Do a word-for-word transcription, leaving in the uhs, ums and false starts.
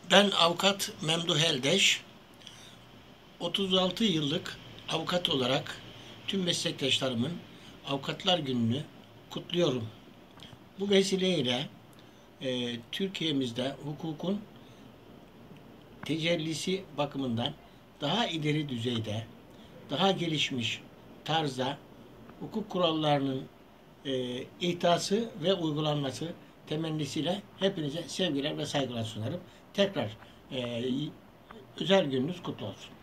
Ben avukat Memduh Eldeş, otuz altı yıllık avukat olarak tüm meslektaşlarımın Avukatlar Günü'nü kutluyorum. Bu vesileyle e, Türkiye'mizde hukukun tecellisi bakımından daha ileri düzeyde, daha gelişmiş tarzda hukuk kurallarının e, ihtası ve uygulanması temennisiyle hepinize sevgiler ve saygılar sunarım. Tekrar e, özel gününüz kutlu olsun.